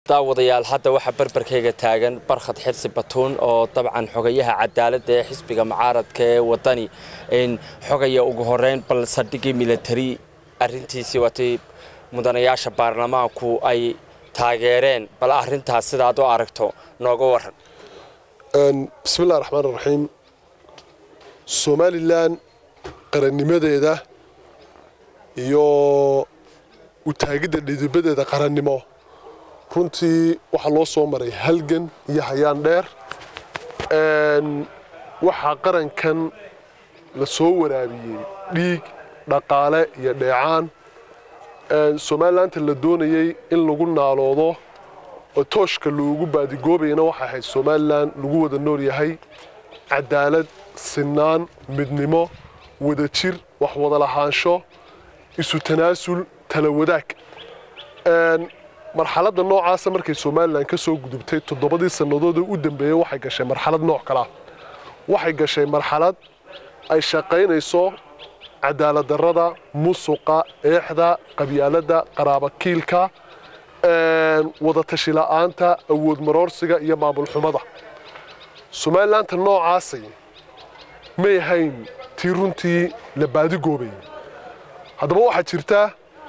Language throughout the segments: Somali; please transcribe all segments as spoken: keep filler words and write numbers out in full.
daawadayaal hadda waxa barbarkayga taagan barkhad xirsi batuun oo dabcan xogayaha cadaaladda ee xisbiga mucaaradka ee wadani in xogaya ugu horeyn bal sadhigi military arintiisii watay mudanayaasha baarlamaanku ay taageereen bal arintaas sidaad u aragto nooga waran. bismillaahir rahmaanir rahiim. Somaliland qarannimadeeda iyo u taagida dhidibadeeda qarannimo runtii waxa loo soo maray halgan iyo hayaan dheer een waxa qarankan la soo waraabiyay dhiig dhaqaale iyo dheecaan een Somaliland la doonayay in lagu naaloodo oo tooshka loogu baadigoobayna waxa ahayd Somaliland lagu wada nool yahay cadaalad sinaan midnimo wada jir wax wada lahaansho isu tanaasul tala wadaag een marxaladda noocaas markay Somaliland ka soo gudubtay toddobadii sanadood u dambeeyay waxay gashay marxalad nooc kala waxay gashay marxalad ay shaqaynayso cadaalad darrada musuqa eexda qabyaalada qaraabo kiilka een wada tashi la'aanta awood maroorsiga iyo maamul xumada Somaliland noocaas ma yahayn tii runtii la baadigoobay haddaba waxa jirta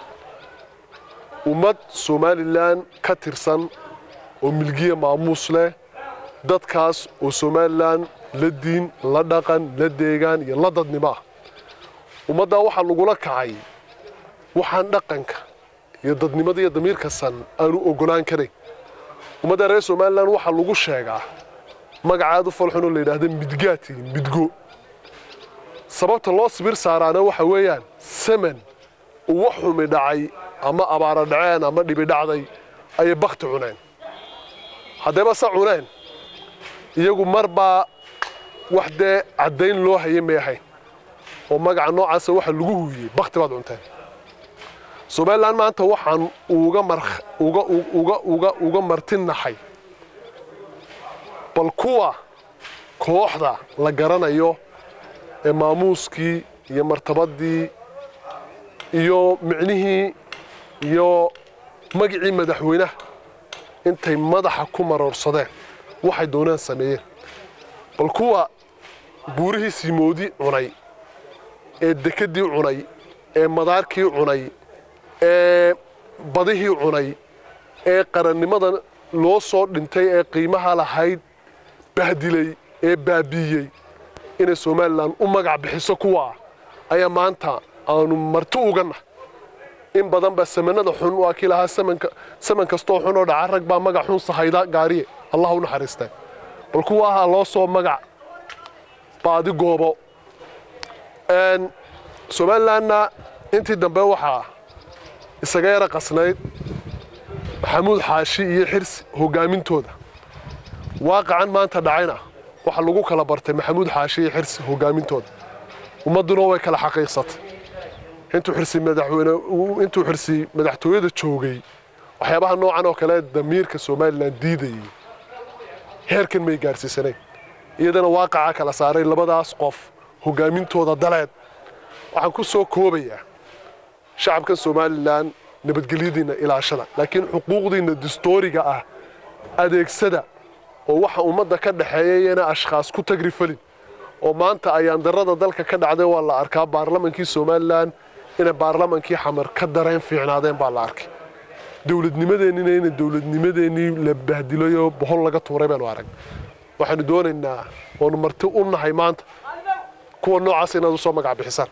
ummad Somaliland ka tirsan oo milkiye maamuus leh dadkaas oo Somaliland la diin la dhaqan la deegaan iyo la dadnimo ummadda waxa lagu la kacay waxaan dhaqanka iyo dadnimada iyo damiirka san aanu ogolaan karin ummadda reer Somaliland waxa lagu sheegaa magacaadu falxun oo la yiraahdo midgaati midgo sababta loo sibir saaraana waxa weeyaan saman wax xumi dhacay ama abaara dhaceen ama dhibi dhacday ay baqti cuneen hadaba sa cuneen iyagu marba waxde cadeyn loo hayay meehay oo magaca noocaas waxa lagu huuyay baqti baad cunteen Somaliland maanta waxaan uga mar uga uga uga uga martinahay bal kuwa kooxda la garanayo ee maamuuskii iyo martabadii iyo micnihii iyo magacii madaxweynaha intay madaxa ku maroorsadeen waxay doonaan sameeyeen bal kuwa buurihii simoodi cunay ee dekadii cunay ee madaarkii cunay ee badihii cunay ee qarannimada loo soo dhintay ee qiimaha lahayd bahdilay ee baabiyay in Somaliland u magac bixiso kuwa ayaa maanta aanu marti ugana in badan ba samanada xun waa kiilaha samanka saman kasto xun oo dhaca rag ba magac xun sahayda gaariye Allah u naxariistay bal kuwa ha loo soo magac baadi goobo een Somalilandna intii dambe waxa isaga yara qasnayd Maxamuud Xaashi iyo Xirsi hogaamintooda waaqacan maanta dhacayna waxa lagu kala bartay Maxamuud Xaashi iyo Xirsi hogaamintooda ummaduna way kala xaqiiqsatay intuu Xirsi madaxweyne intuu Xirsi madaxtooyada joogay waxyaabaha noocan oo kale damiirka Somaliland diiday heerkan may gaarsiisanay iyadana waaqaca kala saaray labadaas qof hogaamintooda daleed waxaan ku soo koobayaa shacabka Somaliland nabadgelyadiina ilaashada laakiin xuquuqdiina dastuuriga ah adeegsada oo waxa ummadda ka dhaxeeyayna ashxaas ku tagrifalin oo maanta ayaan darrada dalka ka dhacday waa la arkaa baarlamaankii Somaliland in baarlamaankii xamar ka dareen fiicnaadeen baa la arkay dawladnimadeennina in dawladnimadeennii la bahdilayo bohol laga tuuray baan arag waxaan doonaynaa oo marti u nahay maanta kuwa noocaas inaad soo magac bixisaan